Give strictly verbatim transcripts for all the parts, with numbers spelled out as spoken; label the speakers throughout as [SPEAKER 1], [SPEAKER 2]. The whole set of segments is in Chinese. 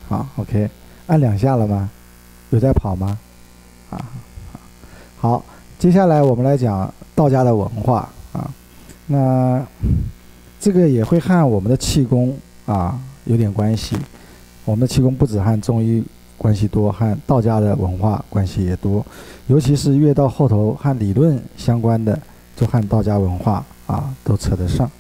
[SPEAKER 1] 好 ，OK， 按两下了吗？有在跑吗？啊，好，接下来我们来讲道家的文化啊，那这个也会和我们的气功啊有点关系。我们的气功不止和中医关系多，和道家的文化关系也多，尤其是越到后头和理论相关的，就和道家文化啊都扯得上。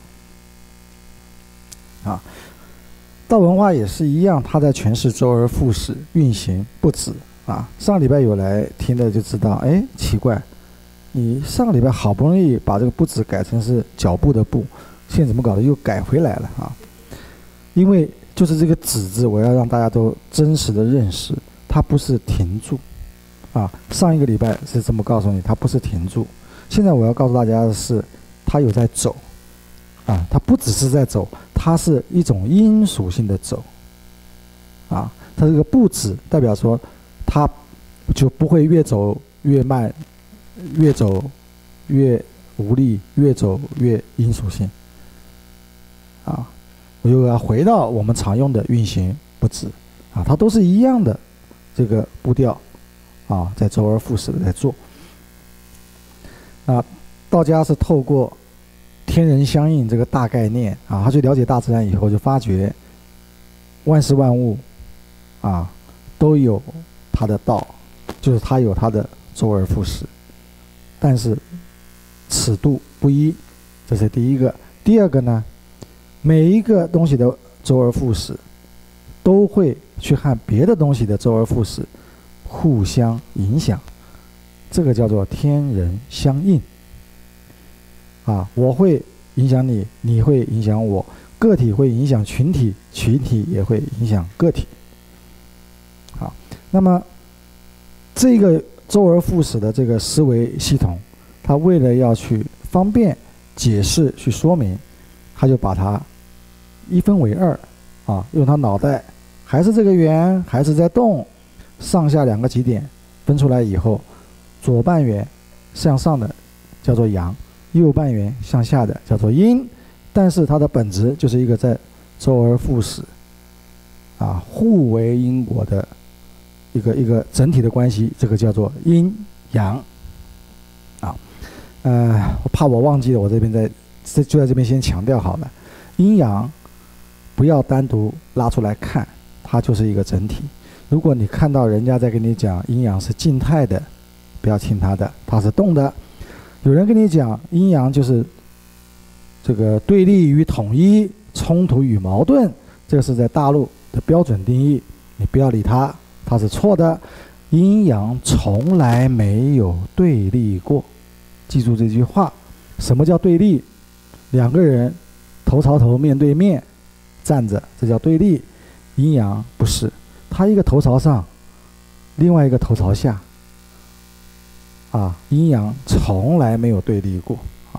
[SPEAKER 1] 啊，道文化也是一样，它在诠释周而复始，运行不止啊。上礼拜有来听的就知道，哎，奇怪，你上个礼拜好不容易把这个不止改成是脚步的步，现在怎么搞的又改回来了啊？因为就是这个止字，我要让大家都真实的认识，它不是停住啊。上一个礼拜是这么告诉你，它不是停住。现在我要告诉大家的是，它有在走啊，它不只是在走。它是一种因属性的走，啊，它这个不止代表说，它就不会越走越慢，越走越无力，越走越因属性，啊，我又要回到我们常用的运行不止，啊，它都是一样的这个步调，啊，在周而复始的在做。啊，道家是透过天人相应这个大概念啊，他去了解大自然以后，就发觉万事万物啊都有它的道，就是它有它的周而复始，但是尺度不一，这是第一个。第二个呢，每一个东西的周而复始都会去和别的东西的周而复始互相影响，这个叫做天人相应。啊，我会影响你，你会影响我，个体会影响群体，群体也会影响个体。好，那么这个周而复始的这个思维系统，它为了要去方便解释、去说明，它就把它一分为二，啊，用它脑袋还是这个圆，还是在动，上下两个极点分出来以后，左半圆向上的叫做阳。右半圆向下的叫做阴，但是它的本质就是一个在周而复始，啊，互为因果的一个一个整体的关系，这个叫做阴阳，啊，呃，我怕我忘记了，我这边在这就在这边先强调好了，阴阳不要单独拉出来看，它就是一个整体。如果你看到人家在跟你讲阴阳是静态的，不要听他的，它是动的。有人跟你讲阴阳就是这个对立与统一，冲突与矛盾，这个是在大陆的标准定义，你不要理他，他是错的。阴阳从来没有对立过，记住这句话。什么叫对立？两个人头朝头面对面站着，这叫对立。阴阳不是，他一个头朝上，另外一个头朝下。啊，阴阳从来没有对立过啊。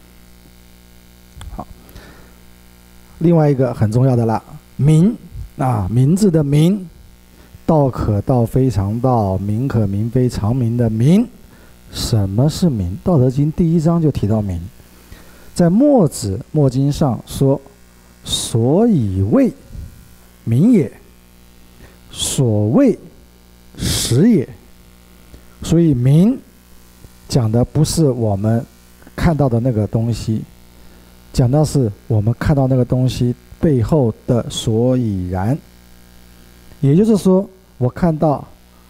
[SPEAKER 1] 好，另外一个很重要的啦，名啊，名字的名，道可道非常道，名可名非常名的名。什么是名？《道德经》第一章就提到名，在墨子墨经上说：“所以谓名也，所谓实也。”所以名讲的不是我们看到的那个东西，讲到是我们看到那个东西背后的所以然。也就是说，我看到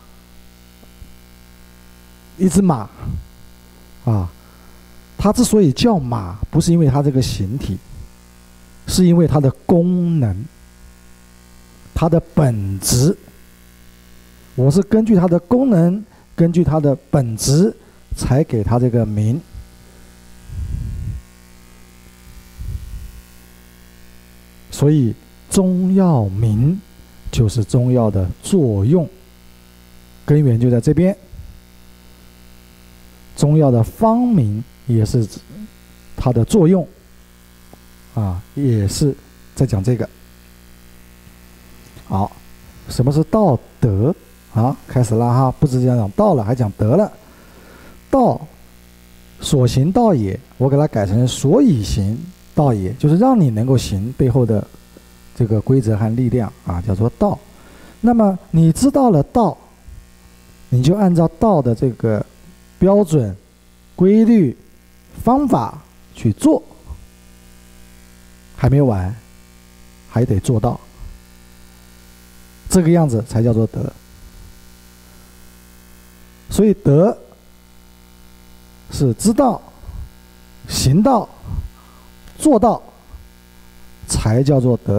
[SPEAKER 1] 一只马啊，它之所以叫马，不是因为它这个形体，是因为它的功能，它的本质。我是根据它的功能，根据它的本质才给它这个名。所以中药名就是中药的作用，根源就在这边。中药的方名也是它的作用啊，也是在讲这个。好，什么是道德啊？开始了哈，不只讲讲道了，还讲德了。道，所行道也，我给它改成所以行道也，就是让你能够行背后的这个规则和力量啊，叫做道。 那么你知道了道，你就按照道的这个标准、规律、方法去做，还没完，还得做到，这个样子才叫做德。所以德是知道、行道、做到，才叫做德。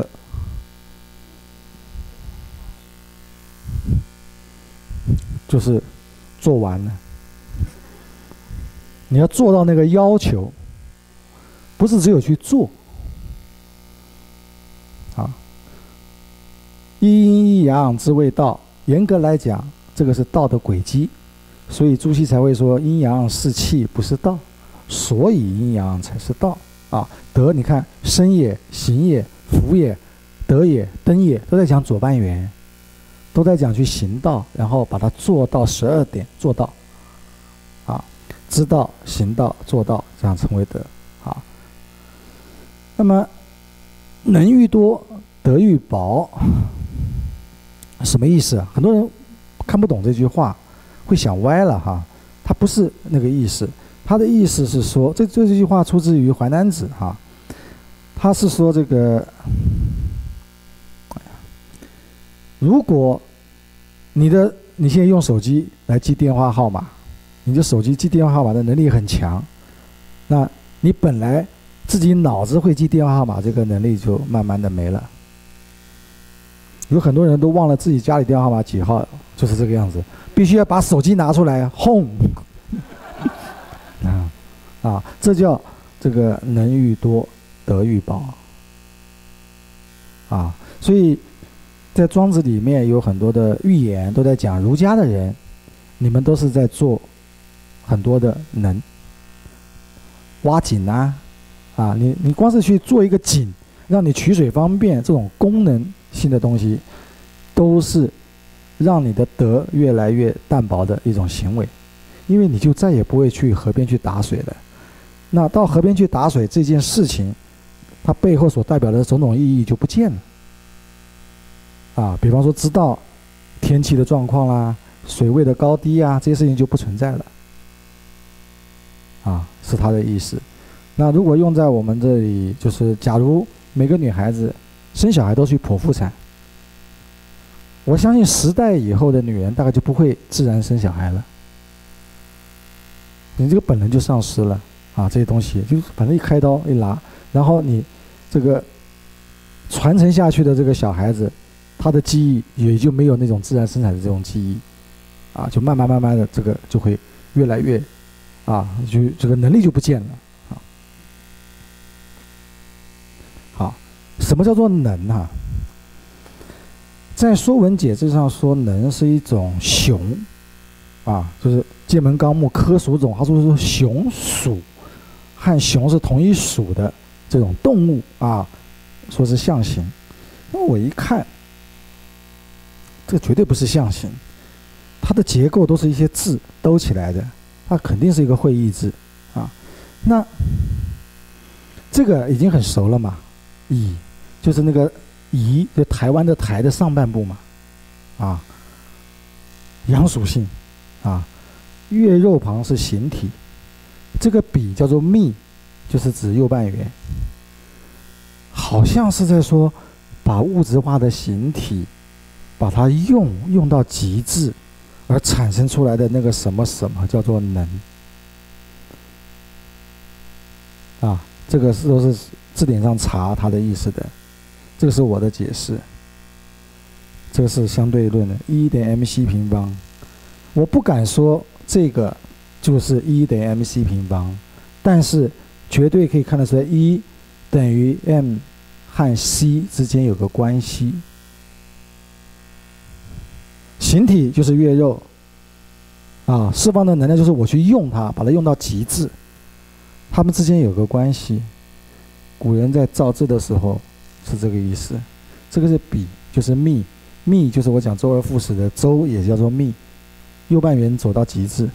[SPEAKER 1] 就是做完了，你要做到那个要求，不是只有去做。啊，一阴一阳之谓道，严格来讲，这个是道的轨迹，所以朱熹才会说阴阳是气，不是道，所以阴阳才是道啊。德，你看身也、行也、福也、德也、登也，都在讲左半圆。都在讲去行道，然后把它做到十二点做到，啊，知道、行道、做到，这样称为德。啊，那么能愈多，德愈薄，什么意思啊？很多人看不懂这句话，会想歪了哈。它不是那个意思，它的意思是说，这这句话出自于《淮南子》哈，他是说这个，如果你的你现在用手机来记电话号码，你的手机记电话号码的能力很强，那你本来自己脑子会记电话号码，这个能力就慢慢的没了。有很多人都忘了自己家里电话号码几号，就是这个样子，必须要把手机拿出来轰啊啊，这叫这个能愈多，德愈薄啊，所以。在庄子里面有很多的寓言都在讲儒家的人，你们都是在做很多的能，挖井啊，啊，你你光是去做一个井，让你取水方便，这种功能性的东西，都是让你的德越来越淡薄的一种行为，因为你就再也不会去河边去打水了。那到河边去打水这件事情，它背后所代表的种种意义就不见了。啊，比方说知道天气的状况啦、水位的高低啊，这些事情就不存在了。啊，是他的意思。那如果用在我们这里，就是假如每个女孩子生小孩都去剖腹产，我相信十代以后的女人大概就不会自然生小孩了。你这个本能就丧失了啊，这些东西就反正一开刀一拿，然后你这个传承下去的这个小孩子。他的记忆也就没有那种自然生产的这种记忆，啊，就慢慢慢慢的这个就会越来越，啊，就这个能力就不见了，啊，好，什么叫做能啊？在《说文解字》上说能是一种雄，啊，就是《界门纲目科属种》，他说是雄属，和雄是同一属的这种动物啊，说是象形。那我一看。这个绝对不是象形，它的结构都是一些字兜起来的，它肯定是一个会意字啊。那这个已经很熟了嘛，乙就是那个乙，就台湾的台的上半部嘛，啊，阳属性啊，月肉旁是形体，这个比叫做密，就是指右半圆，好像是在说把物质化的形体。把它用用到极致，而产生出来的那个什么什么叫做能啊？这个是都是字典上查它的意思的，这个是我的解释。这个是相对论的，一等于 mc 平方。我不敢说这个就是一等于 mc 平方，但是绝对可以看得出来，一等于 m 和 c 之间有个关系。形体就是月肉，啊，释放的能量就是我去用它，把它用到极致，它们之间有个关系。古人在造字的时候是这个意思。这个是比，就是密，密就是我讲周而复始的周，也叫做密，右半圆走到极致，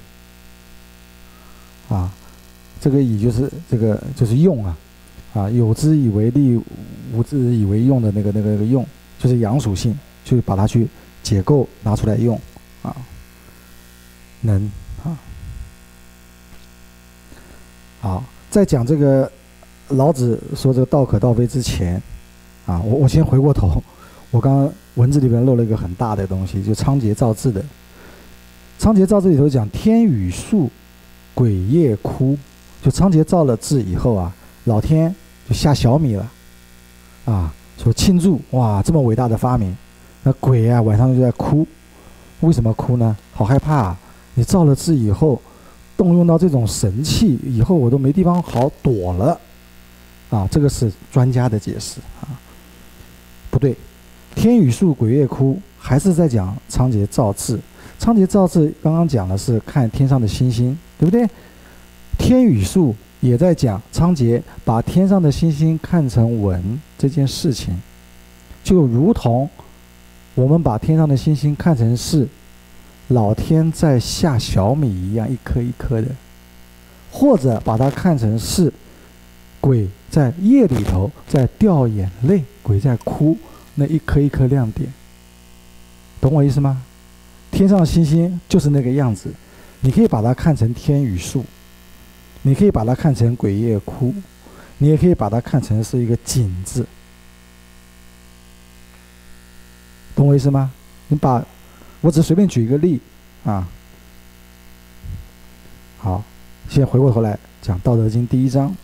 [SPEAKER 1] 啊，这个以就是这个就是用啊，啊，有之以为利，无之以为用的那个那个那个用，就是阳属性，去把它去。 解构拿出来用啊，能啊。好，在讲这个老子说这个道可道非之前啊，我我先回过头，我刚刚文字里边漏了一个很大的东西，就仓颉造字的。仓颉造字里头讲天雨粟，鬼夜哭，就仓颉造了字以后啊，老天就下小米了啊，说庆祝哇这么伟大的发明。那鬼啊晚上就在哭，为什么哭呢？好害怕啊！你造了字以后，动用到这种神器以后，我都没地方好躲了啊！这个是专家的解释啊，不对，天雨粟，鬼夜哭，还是在讲仓颉造字。仓颉造字刚刚讲的是看天上的星星，对不对？天雨粟也在讲仓颉把天上的星星看成文这件事情，就如同我们把天上的星星看成是老天在下小米一样，一颗一颗的，或者把它看成是鬼在夜里头在掉眼泪，鬼在哭，那一颗一颗亮点，懂我意思吗？天上的星星就是那个样子，你可以把它看成天雨粟，你可以把它看成鬼夜哭，你也可以把它看成是一个景字，懂我意思吗？你把我只随便举一个例啊。好，先回过头来讲《道德经》第一章，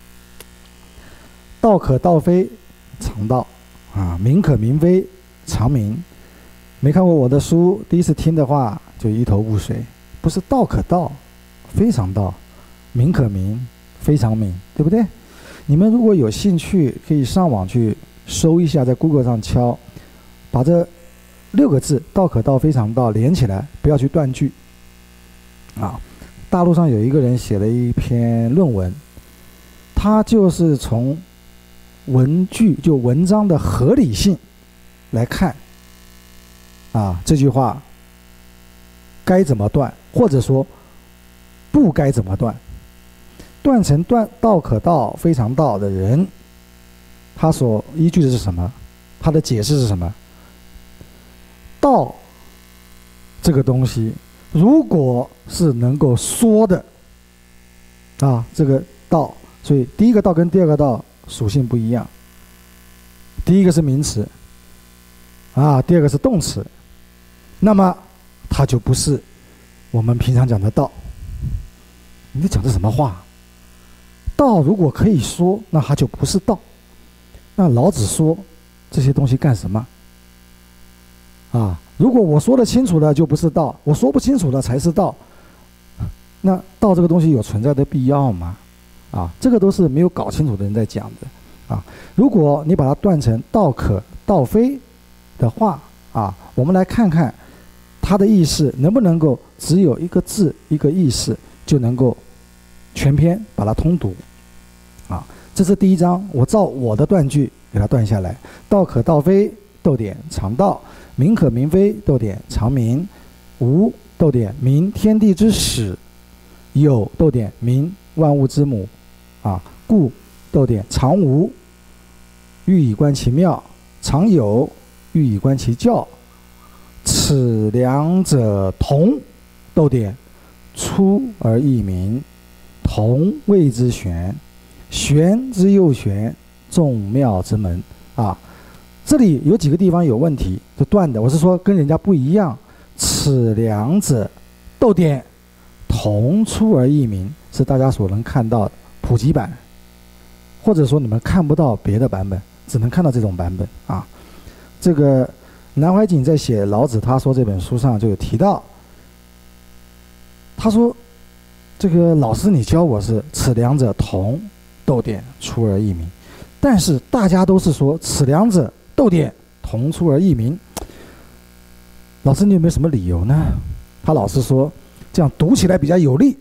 [SPEAKER 1] 道可道非常道啊，名可名非常名。没看过我的书，第一次听的话就一头雾水，不是道可道非常道，名可名非常名，对不对？你们如果有兴趣，可以上网去搜一下，在 Google 上敲，把这六个字道可道非常道连起来，不要去断句啊。大陆上有一个人写了一篇论文，他就是从文句就文章的合理性来看啊，这句话该怎么断，或者说不该怎么断。断成断道可道非常道的人，他所依据的是什么？他的解释是什么？道这个东西，如果是能够说的啊，这个道，所以第一个道跟第二个道属性不一样。第一个是名词啊，第二个是动词，那么它就不是我们平常讲的道。你在讲的什么话？道如果可以说，那它就不是道。那老子说这些东西干什么？啊，如果我说得清楚了就不是道，我说不清楚了才是道。那道这个东西有存在的必要吗？啊，这个都是没有搞清楚的人在讲的啊。如果你把它断成道可道非的话啊，我们来看看它的意思能不能够只有一个字一个意思就能够全篇把它通读啊。这是第一章，我照我的断句给它断下来：道可道非，逗点常道；名可名非，逗点常名；无，逗点名天地之始；有，逗点名万物之母。啊，故，逗点常无，欲以观其妙；常有，欲以观其教。此两者同，逗点出而异名，同谓之玄，玄之又玄，众妙之门啊。这里有几个地方有问题，就断的。我是说跟人家不一样。此两者，逗点同出而异名，是大家所能看到的普及版，或者说你们看不到别的版本，只能看到这种版本啊。这个南怀瑾在写老子他说这本书上就有提到，他说这个老师你教我是此两者同，逗点出而异名，但是大家都是说此两者逗点同出而异名，老师你有没有什么理由呢？他老是说这样读起来比较有力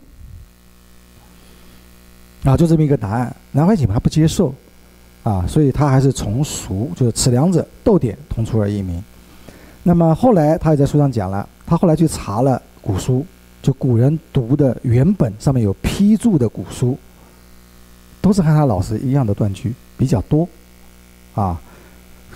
[SPEAKER 1] 啊，就这么一个答案。南怀瑾他不接受啊，所以他还是从俗，就是此两者逗点同出而异名。那么后来他也在书上讲了，他后来去查了古书，就古人读的原本上面有批注的古书，都是和他老师一样的断句比较多啊。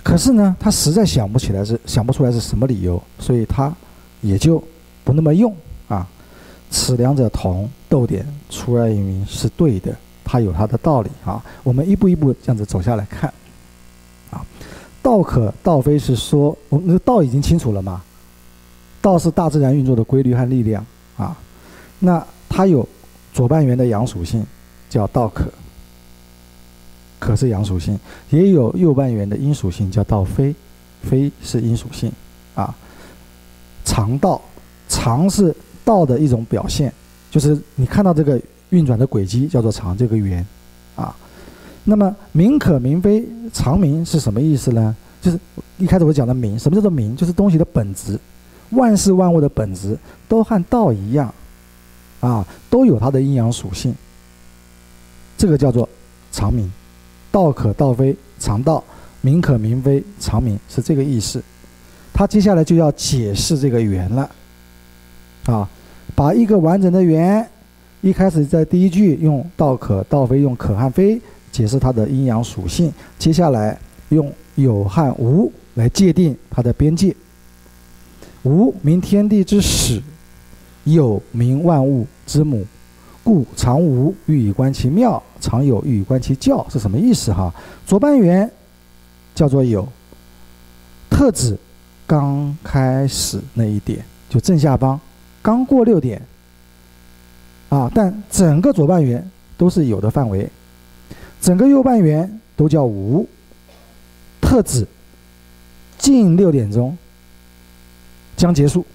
[SPEAKER 1] 可是呢，他实在想不起来是想不出来是什么理由，所以他也就不那么用啊。此两者同，逗点出而一名是对的，它有它的道理啊。我们一步一步这样子走下来看啊。道可道非是说，我们那个道已经清楚了嘛？道是大自然运作的规律和力量啊。那它有左半圆的阳属性，叫道可。可是阳属性，也有右半圆的阴属性，叫道非，非是阴属性啊。常道，常是道的一种表现，就是你看到这个运转的轨迹叫做常，这个圆啊。那么名可名非，常名是什么意思呢？就是一开始我讲的名，什么叫做名？就是东西的本质，万事万物的本质都和道一样啊，都有它的阴阳属性，这个叫做常名。道可道非，常道；名可名非，常名，是这个意思。他接下来就要解释这个圆了，啊，把一个完整的圆，一开始在第一句用道可道非，用可和非解释它的阴阳属性，接下来用有和无来界定它的边界。无名天地之始，有名万物之母。故常无欲以观其妙，常有欲以观其教，是什么意思哈？左半圆叫做有，特指刚开始那一点，就正下方刚过六点啊，但整个左半圆都是有的范围，整个右半圆都叫无，特指近六点钟将结束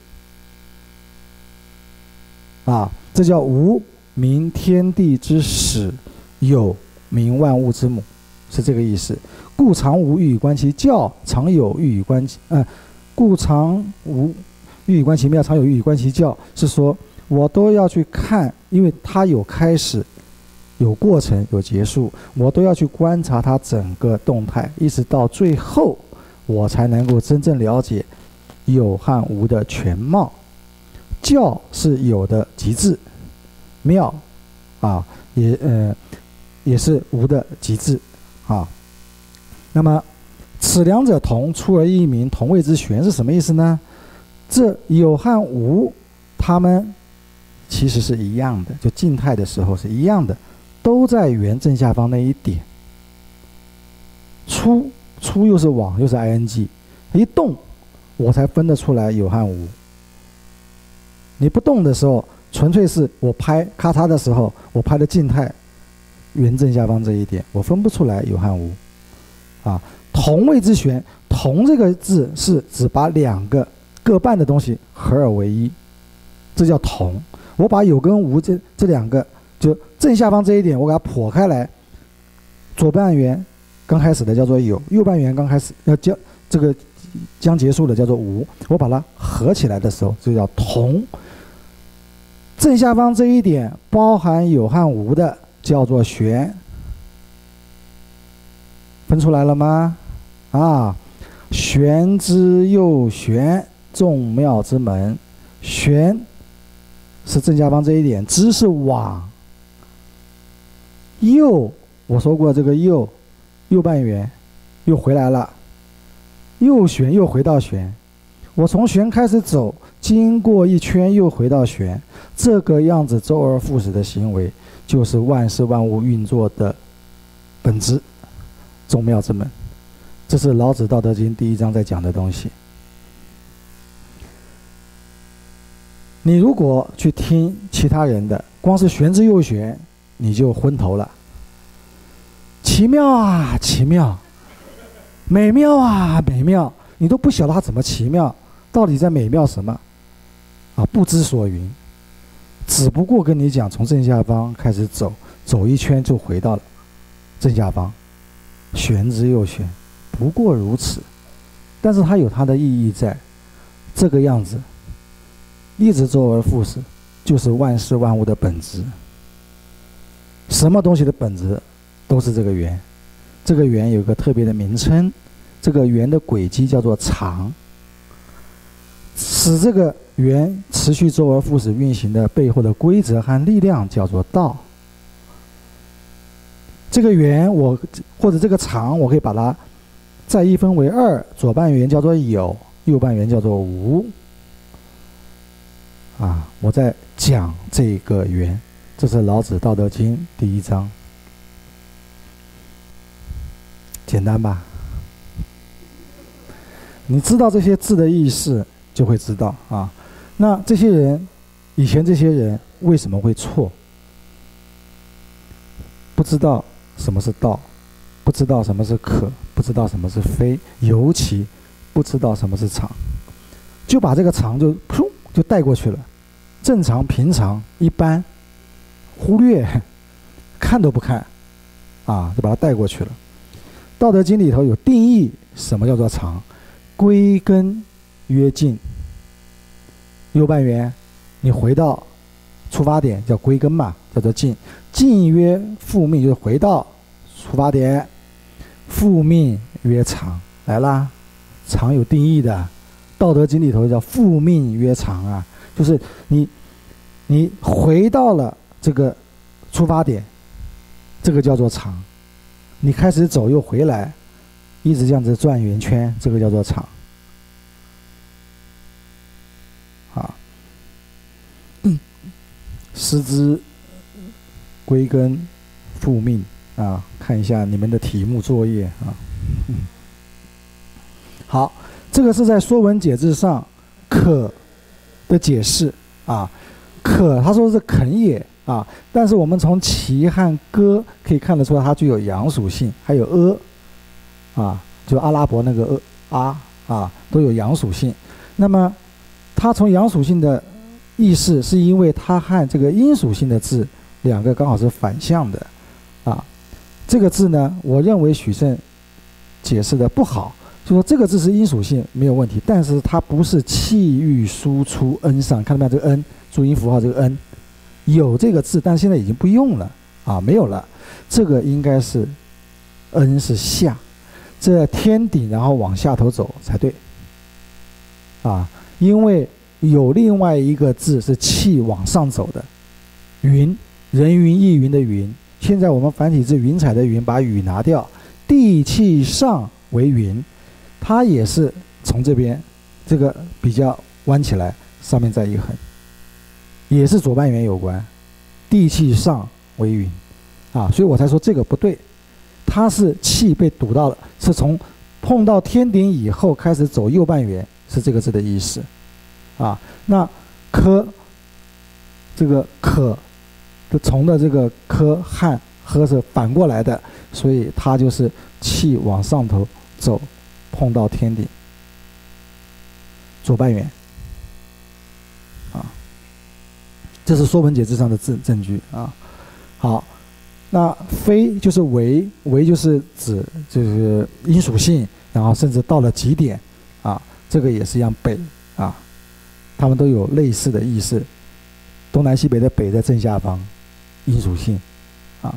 [SPEAKER 1] 啊，这叫无名天地之始，有名万物之母，是这个意思。故常无欲以观其教，常有欲以观其呃，故常无欲以观其妙，常有欲以观其教，是说我都要去看，因为它有开始、有过程、有结束，我都要去观察它整个动态，一直到最后，我才能够真正了解有和无的全貌。教是有的极致。妙啊，也呃也是无的极致啊。那么此两者同，出而异名，同谓之玄，是什么意思呢？这有和无，它们其实是一样的，就静态的时候是一样的，都在圆正下方那一点。出出又是往，又是 ing， 一动我才分得出来有和无。你不动的时候，纯粹是我拍咔嚓的时候，我拍的静态圆正下方这一点，我分不出来有和无啊。同谓之玄，同这个字是指把两个各半的东西合而为一，这叫同。我把有跟无这这两个，就正下方这一点，我给它剖开来，左半圆刚开始的叫做有，右半圆刚开始要将这个将结束的叫做无，我把它合起来的时候，就叫同。正下方这一点包含有和无的叫做玄，分出来了吗？啊，玄之又玄，众妙之门。玄是正下方这一点，之是往。右我说过这个右，右半圆又回来了，又玄又回到玄。我从玄开始走，经过一圈又回到玄，这个样子周而复始的行为，就是万事万物运作的本质，众妙之门。这是老子《道德经》第一章在讲的东西。你如果去听其他人的，光是玄之又玄，你就昏头了。奇妙啊，奇妙；美妙啊，美妙。你都不晓得它怎么奇妙，到底在美妙什么啊？不知所云。只不过跟你讲，从正下方开始走，走一圈就回到了正下方，玄之又玄，不过如此。但是它有它的意义在，这个样子一直周而复始，就是万事万物的本质。什么东西的本质都是这个圆，这个圆有一个特别的名称，这个圆的轨迹叫做常，使这个圆持续周而复始运行的背后的规则和力量叫做道。这个圆我或者这个常，我可以把它再一分为二，左半圆叫做有，右半圆叫做无。啊，我在讲这个圆，这是老子《道德经》第一章，简单吧？你知道这些字的意思，就会知道啊。那这些人，以前这些人为什么会错？不知道什么是道，不知道什么是可，不知道什么是非，尤其不知道什么是常，就把这个常就噗就带过去了。正常、平常、一般，忽略，看都不看，啊，就把它带过去了。《道德经》里头有定义，什么叫做常？归根曰静。右半圆，你回到出发点叫归根嘛，叫做静。静曰复命，就是回到出发点。复命曰常，来啦，常有定义的，《道德经》里头叫复命曰常啊。就是你，你回到了这个出发点，这个叫做常。你开始走又回来，一直这样子转圆圈，这个叫做常。啊，嗯，失之归根复命啊，看一下你们的题目作业啊。嗯，好，这个是在《说文解字》上可的解释啊，可他说是肯也啊，但是我们从其和歌可以看得出来，它具有阳属性，还有阿啊，就阿拉伯那个阿啊，都有阳属性。那么它从阳属性的意思，是因为它和这个阴属性的字两个刚好是反向的啊。这个字呢，我认为许慎解释的不好。就说这个字是阴属性没有问题，但是它不是气欲输出 n 上，看到没有？这个 n 注音符号，这个 n 有这个字，但现在已经不用了啊，没有了。这个应该是 n 是下，这天顶然后往下头走才对啊，因为有另外一个字是气往上走的，云，人云亦云的云。现在我们繁体字云彩的云，把雨拿掉，地气上为云。它也是从这边这个比较弯起来，上面再一横，也是左半圆有关，地气上为云啊，所以我才说这个不对，它是气被堵到了，是从碰到天顶以后开始走右半圆，是这个字的意思啊。那科这个可的从的这个科汉呵是反过来的，所以它就是气往上头走，碰到天顶，左半圆，啊，这是《说文解字》上的字证据啊。好，那非就是为，为就是指就是阴属性，然后甚至到了极点啊，这个也是一样北啊，他们都有类似的意思。东南西北的北在正下方，阴属性啊。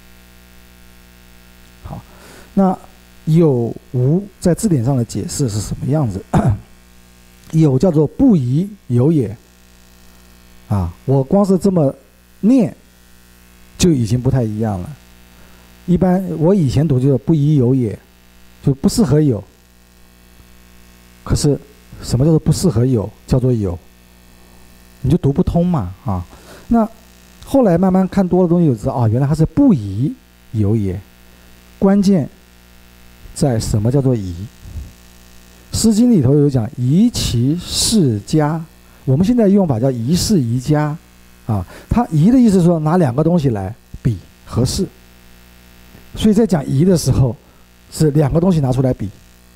[SPEAKER 1] 好，那有无在字典上的解释是什么样子？有叫做不宜有也啊，我光是这么念就已经不太一样了。一般我以前读就是不宜有也，就不适合有。可是什么叫做不适合有？叫做有，你就读不通嘛啊。那后来慢慢看多了东西，就知道啊，原来它是不宜有也。关键在什么叫做宜？《诗经》里头有讲宜其室家，我们现在用法叫宜室宜家啊。它宜的意思是说拿两个东西来比合适，所以在讲宜的时候是两个东西拿出来比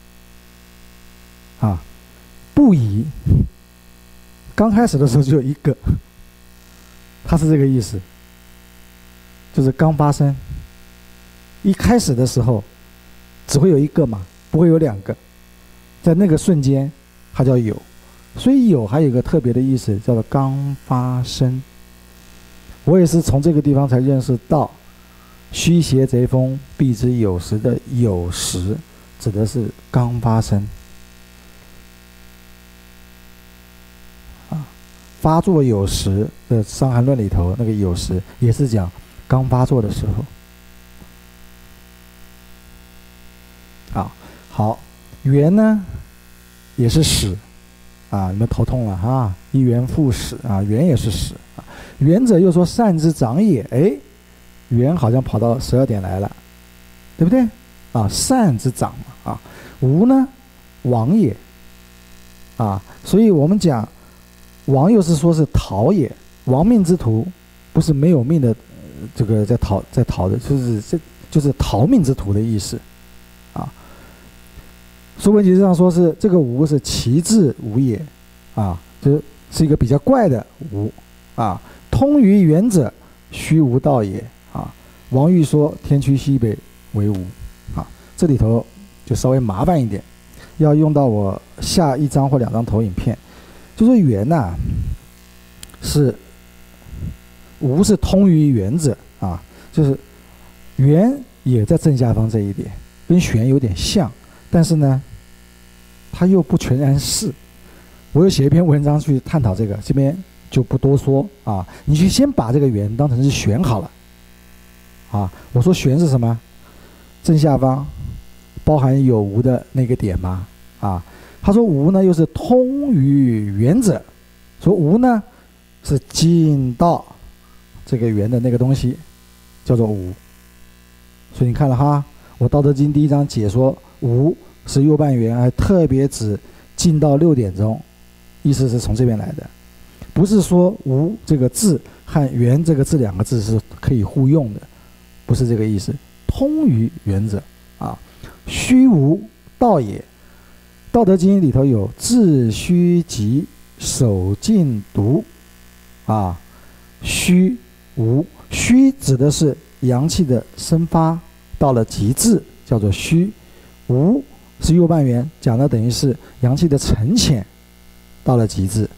[SPEAKER 1] 啊。不宜刚开始的时候只有一个，它是这个意思，就是刚发生，一开始的时候只会有一个嘛，不会有两个，在那个瞬间它叫有，所以有还有一个特别的意思叫做刚发生。我也是从这个地方才认识到虚邪贼风避之有时的有时指的是刚发生啊，发作有时的《伤寒论》里头那个有时也是讲刚发作的时候啊。好， 好，元呢也是始啊，你们头痛了啊，一元复始啊，元也是始啊。元者又说善之长也，哎，元好像跑到十二点来了，对不对啊？善之长嘛啊，无呢亡也啊，所以我们讲亡又是说是逃也，亡命之徒不是没有命的，呃、这个在逃在逃的，就是这就是逃命之徒的意思啊。说文解字上说是这个无是其志无也啊，就是是一个比较怪的无啊。通于元者，虚无道也啊。王玉说天驱西北为无啊，这里头就稍微麻烦一点，要用到我下一张或两张投影片。就说元呐、啊，是无是通于元者啊，就是元也在正下方这一点，跟玄有点像，但是呢，它又不全然是。我又写一篇文章去探讨这个，这边就不多说啊。你去先把这个元当成是玄好了啊。我说玄是什么？正下方包含有无的那个点吗？啊，他说无呢又是通于元者，说无呢是进到这个元的那个东西，叫做无。所以你看了哈，我《道德经》第一章解说无是右半圆，还特别指进到六点钟，意思是从这边来的，不是说无这个字和元这个字两个字是可以互用的，不是这个意思。通于元者啊，虚无道也。道德经里头有致虚极，守静笃啊，虚无，虚指的是阳气的生发到了极致，叫做虚。无是右半圆，讲的等于是阳气的沉潜到了极致。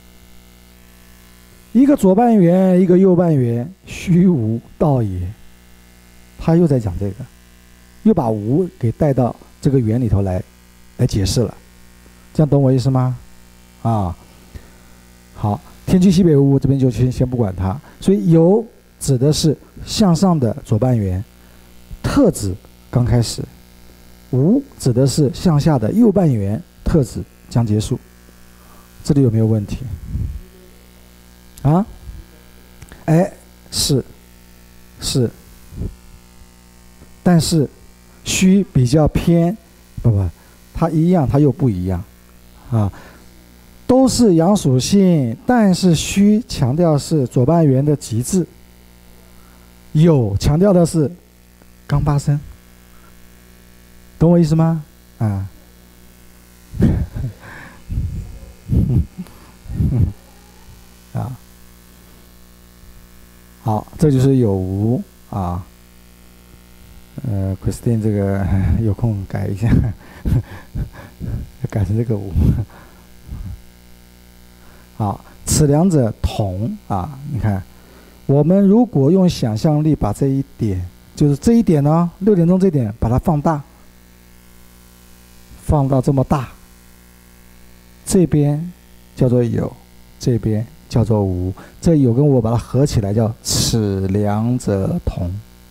[SPEAKER 1] 一个左半圆，一个右半圆，虚无道也。他又在讲这个，又把无给带到这个圆里头来来解释了，这样懂我意思吗？啊，好，天驱西北无，这边就先先不管它。所以有指的是向上的左半圆，特指刚开始；无指的是向下的右半圆，特指将结束。这里有没有问题？啊？哎，是是，但是虚比较偏，不不，它一样，它又不一样啊。都是阳属性，但是虚强调是左半圆的极致，有强调的是刚发生，懂我意思吗？啊，啊，好，这就是有无啊。呃 ，Christine 这个有空改一下，改成这个无。好，此两者同啊！你看，我们如果用想象力把这一点，就是这一点呢，六点钟这一点，把它放大，放到这么大，这边叫做有，这边叫做无，这有跟无把它合起来叫此两者同。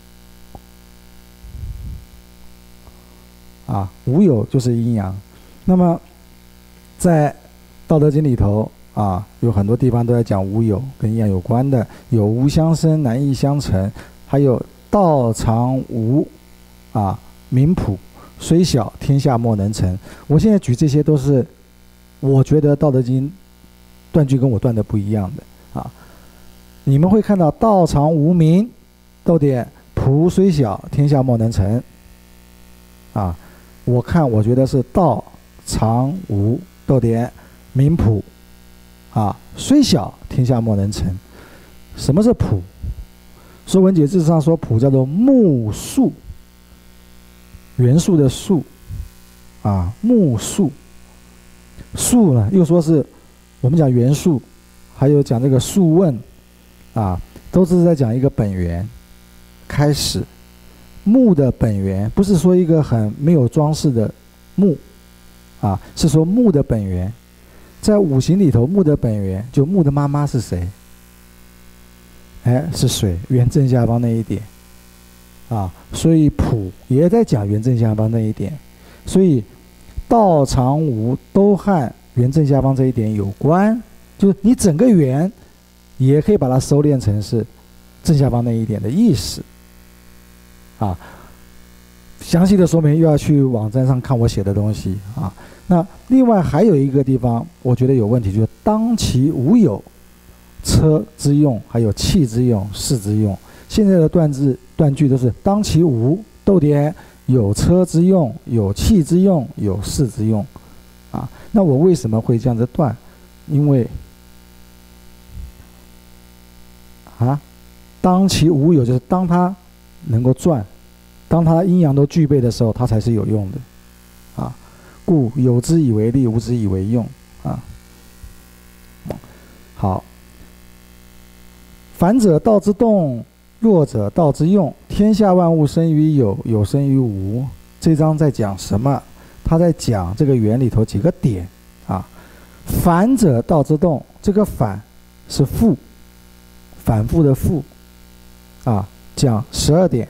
[SPEAKER 1] 啊，无有就是阴阳。那么，在《道德经》里头。啊，有很多地方都在讲无有，跟阴阳有关的，有无相生，难易相成，还有道常无，啊，民朴，虽小，天下莫能成。我现在举这些都是，我觉得《道德经》断句跟我断的不一样的啊。你们会看到道常无民，逗点朴虽小，天下莫能成。啊，我看我觉得是道常无，逗点民朴。啊，虽小，天下莫能成。什么是朴？说文解字上说朴叫做木素，元素的素，啊，木素。素呢，又说是我们讲元素，还有讲这个素问，啊，都是在讲一个本源开始。木的本源不是说一个很没有装饰的木，啊，是说木的本源。在五行里头，木的本源就木的妈妈是谁？哎，是水，圆正下方那一点啊。所以朴也在讲圆正下方那一点。 所以道常无都和圆正下方这一点有关，就是你整个圆也可以把它收敛成是正下方那一点的意思啊。详细的说明又要去网站上看我写的东西啊。那另外还有一个地方我觉得有问题，就是当其无有车之用，还有器之用，事之用。现在的断字断句都是当其无逗点有车之用，有器之用，有事之用啊。那我为什么会这样子断？因为啊，当其无有就是当它能够转，当它阴阳都具备的时候，它才是有用的啊。故有之以为利，无之以为用啊。好，反者道之动，弱者道之用。天下万物生于有，有生于无。这章在讲什么？他在讲这个圆里头几个点啊。反者道之动，这个反是复，反复的复啊，讲十二点。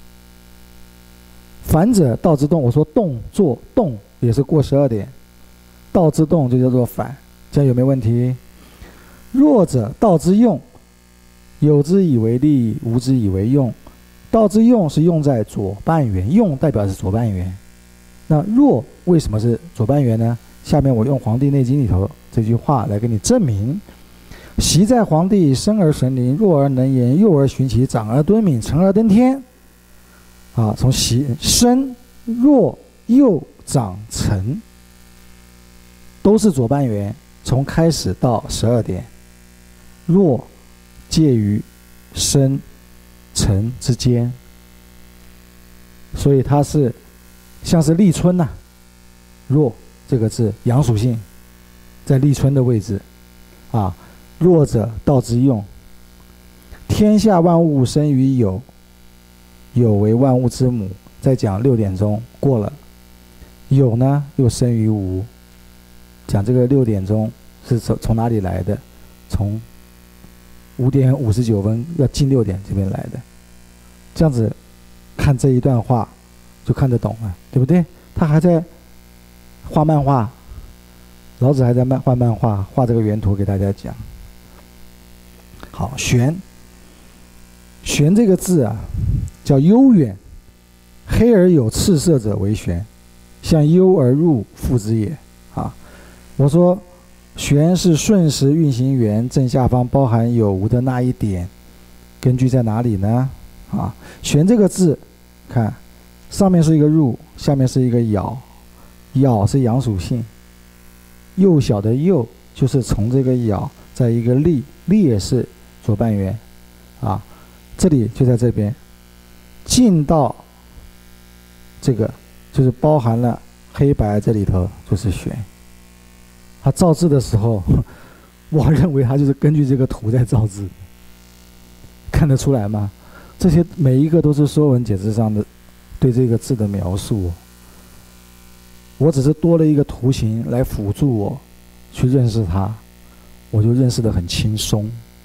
[SPEAKER 1] 反者道之动，我说动作动也是过十二点，道之动就叫做反，这样有没有问题？弱者道之用，有之以为利，无之以为用。道之用是用在左半圆，用代表是左半圆。那弱为什么是左半圆呢？下面我用《黄帝内经》里头这句话来给你证明：习在黄帝，生而神灵，弱而能言，幼而循其，长而敦敏，成而登天。啊，从习生、弱、幼、长、成，都是左半圆，从开始到十二点。弱介于生、成之间，所以它是像是立春呐、啊。弱这个字阳属性，在立春的位置啊。弱者道之用，天下万物生于有，有为万物之母。在讲六点钟过了，有呢又生于无，讲这个六点钟是从从哪里来的？从五点五十九分要进六点这边来的。这样子看这一段话就看得懂了，对不对？他还在画漫画，老子还在漫画漫画，画这个原图给大家讲。好，玄，玄这个字啊，叫悠远，黑而有赤色者为玄，向幽而入，复之也啊。我说玄是顺时运行圆正下方包含有无的那一点，根据在哪里呢？啊，玄这个字，看上面是一个入，下面是一个咬，咬是阳属性，幼小的幼就是从这个咬在一个立，立也是左半圆啊，这里就在这边，进到这个就是包含了黑白，这里头就是玄。他造字的时候，我认为他就是根据这个图在造字，看得出来吗？这些每一个都是《说文解字》上的对这个字的描述、哦，我只是多了一个图形来辅助我去认识它，我就认识得很轻松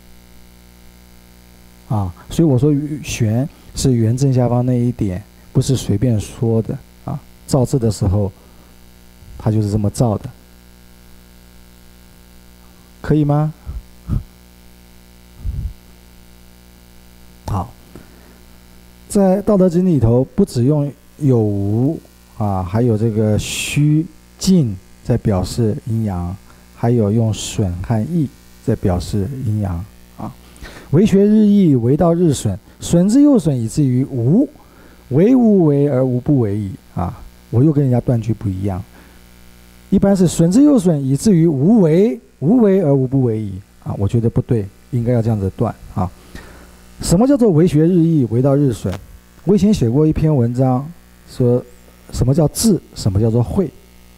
[SPEAKER 1] 啊。所以我说玄是圆正下方那一点，不是随便说的啊。造字的时候，他就是这么造的。可以吗？好，在《道德经》里头，不只用有无啊，还有这个虚静在表示阴阳，还有用损和益在表示阴阳啊。为学日益，为道日损，损之又损，以至于无。为无为而无不为矣啊！我又跟人家断句不一样，一般是损之又损，以至于无为。无为而无不为矣啊！我觉得不对，应该要这样子断啊。什么叫做为学日益，为道日损？我以前写过一篇文章，说什么叫智，什么叫做慧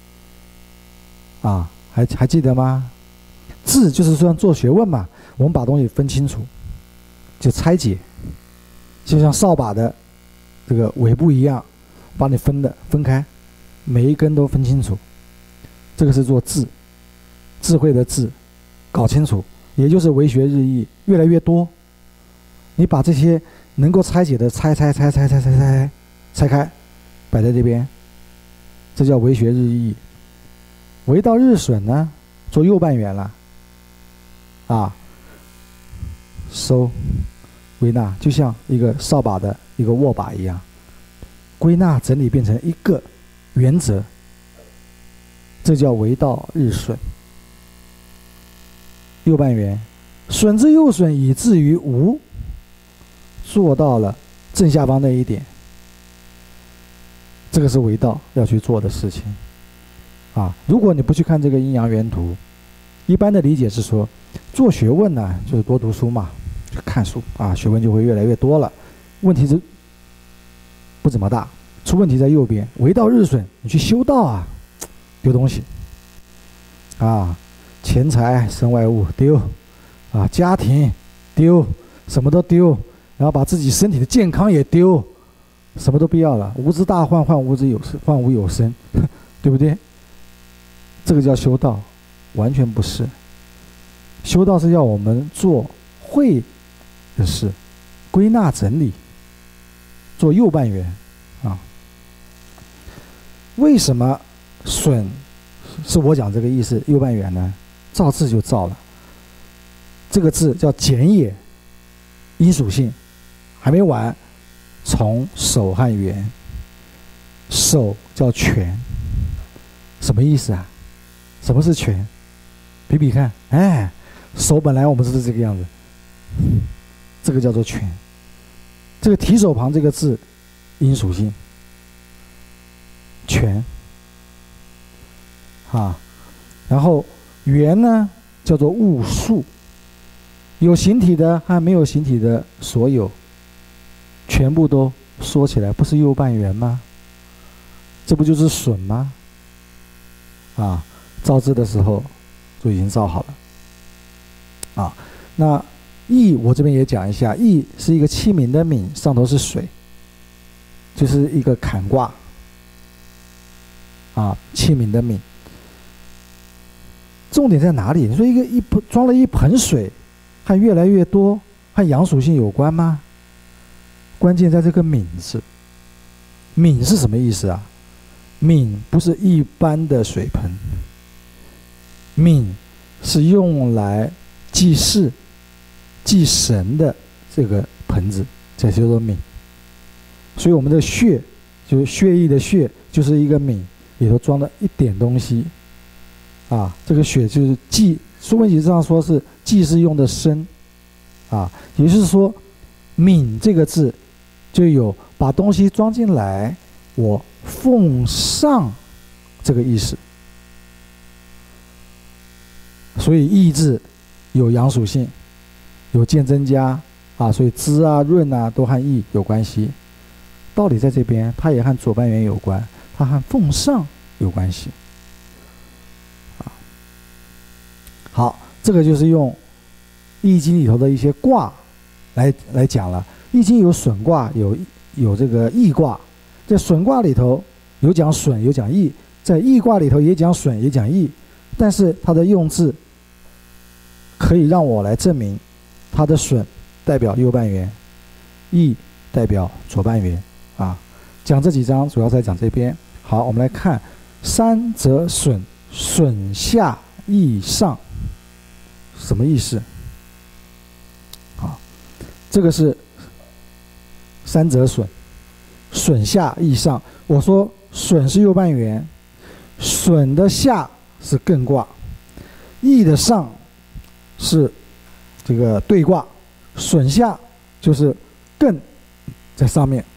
[SPEAKER 1] 啊？还还记得吗？智就是说做学问嘛，我们把东西分清楚，就拆解，就像扫把的这个尾部一样，把你分的分开，每一根都分清楚，这个是做智。智慧的智，搞清楚，也就是为学日益，越来越多。你把这些能够拆解的拆拆拆拆拆拆拆拆开，摆在这边， 这叫为学日益。为到日损呢，做右半圆了，啊，收归纳，就像一个扫把的一个握把一样，归纳整理变成一个原则，这叫为到日损。右半圆，损之又损，以至于无，做到了正下方那一点。这个是为道要去做的事情啊！如果你不去看这个阴阳圆图，一般的理解是说，做学问呢就是多读书嘛，就看书啊，学问就会越来越多了。问题是不怎么大，出问题在右边，为道日损，你去修道啊，丢东西啊，钱财身外物丢啊，家庭丢，什么都丢，然后把自己身体的健康也丢。什么都不要了，无之大患，患无之有生，患无有生，对不对？这个叫修道，完全不是。修道是要我们做会的事，归纳整理，做右半圆啊。为什么损是我讲这个意思？右半圆呢？造字就造了，这个字叫简也，阴属性还没完。从手和圆，手叫拳，什么意思啊？什么是拳？比比看，哎，手本来我们是这个样子，这个叫做拳。这个提手旁这个字，阴属性，拳啊。然后圆呢，叫做物数，有形体的和没有形体的所有。全部都说起来，不是右半圆吗？这不就是损吗？啊，造字的时候就已经造好了。啊，那义我这边也讲一下，义是一个器皿的皿，上头是水，就是一个坎卦。啊，器皿的皿，重点在哪里？你说一个一盆装了一盆水，和越来越多，和阳属性有关吗？关键在这个皿字，皿是什么意思啊？皿不是一般的水盆，皿是用来祭祀、祭神的这个盆子，这叫做皿。所以我们的血，就是血液的血，就是一个皿，里头装了一点东西，啊，这个血就是祭，《说文解字》上说是祭祀用的牲，啊，也就是说，皿这个字。就有把东西装进来，我奉上这个意思。所以义字有阳属性，有见增加啊，所以滋啊、润啊都和义有关系。道理在这边，它也和左半圆有关，它和奉上有关系。啊，好，这个就是用《易经》里头的一些卦来来讲了。易经有损卦，有有这个益卦，在损卦里头有讲损，有讲益，在益卦里头也讲损，也讲益，但是它的用字可以让我来证明，它的损代表右半圆，益代表左半圆啊。讲这几章主要在讲这边。好，我们来看三则损，损下益上，什么意思？好，这个是。三则损，损下益上。我说损是右半圆，损的下是艮卦，益的上是这个兑卦，损下就是艮在上面，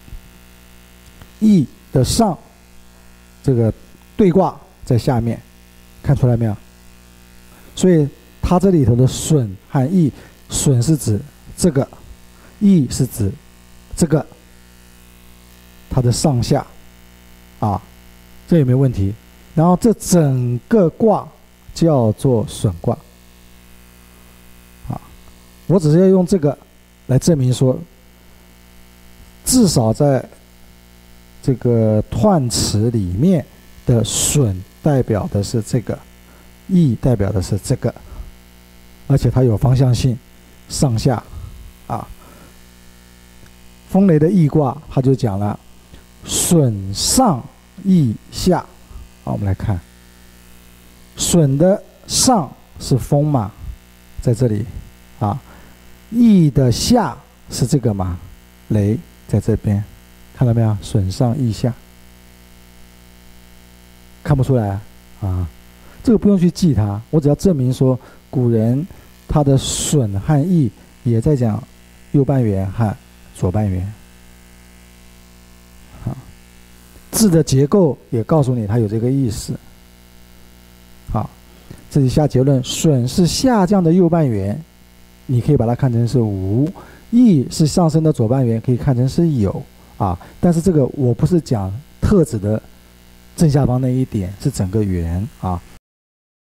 [SPEAKER 1] 益的上这个兑卦在下面，看出来没有？所以它这里头的损和益，损是指这个，益是指这个它的上下啊，这有没有问题？然后这整个卦叫做损卦啊，我只是要用这个来证明说，至少在这个彖辞里面的损代表的是这个，益代表的是这个，而且它有方向性，上下啊。风雷的易卦他就讲了，损上义下。好，我们来看，损的上是风嘛，在这里啊，义的下是这个嘛，雷在这边，看到没有？损上义下，看不出来啊？这个不用去记它，我只要证明说古人他的损和义也在讲右半圆和左半圆。啊，字的结构也告诉你它有这个意思。好，这里下结论：损是下降的右半圆，你可以把它看成是无；义是上升的左半圆，可以看成是有啊。但是这个我不是讲特指的正下方那一点，是整个圆啊。